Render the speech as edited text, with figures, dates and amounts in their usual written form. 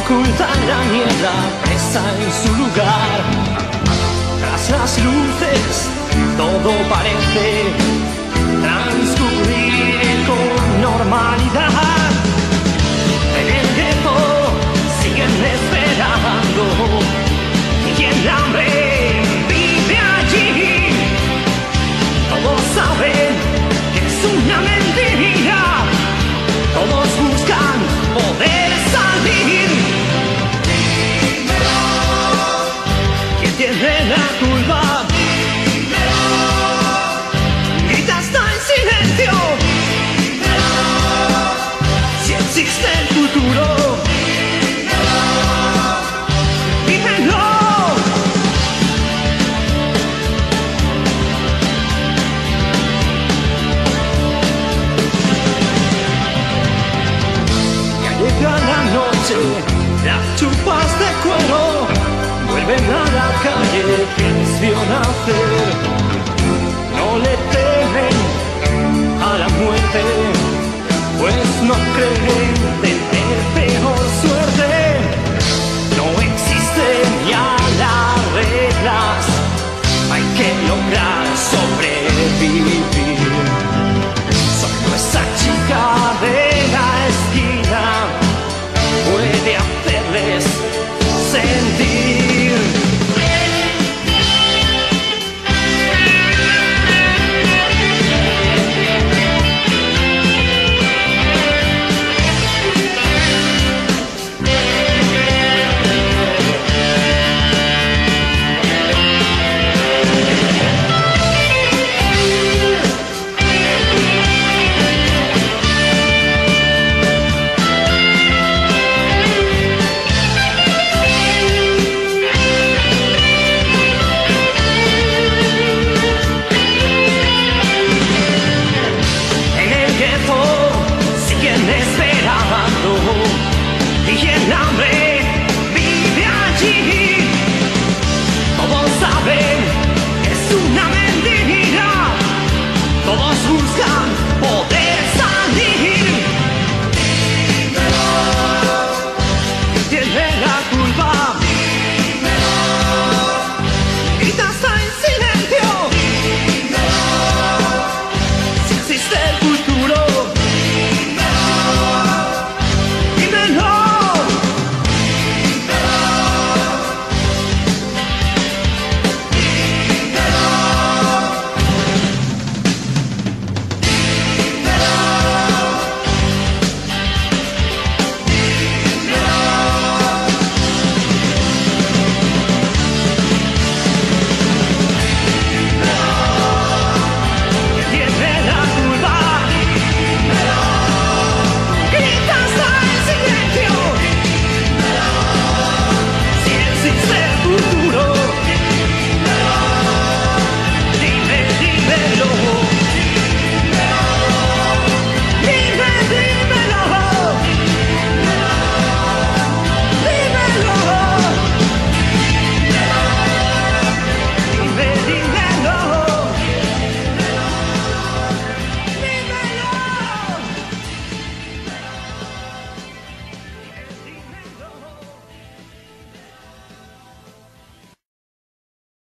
oculta en la niebla, presa en su lugar. Tras las luces todo parece transcurrir con normalidad. En el gueto siguen esperando y el hambre vive allí. Todos saben que es una mentira, todos buscan poder salir. Dímelo, ¿quién tiene la culpa? Dímelo, grita hasta en silencio. Dímelo, si existe el futuro. Dímelo, dímelo. Llega la noche, las chupas de cuero vuelven a la calle que les vio nacer. No le temen a la muerte, pues no creen tener peor suerte. No existen ya las reglas, hay que lograr sobrevivir. Solo esa chica de la esquina puede hacerles sentir.